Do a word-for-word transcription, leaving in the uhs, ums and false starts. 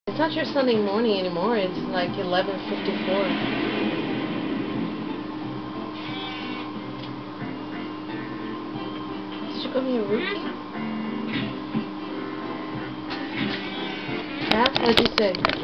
It's not your Sunday morning anymore. It's like eleven fifty-four. Did you go be a rookie? Yeah? What'd you say?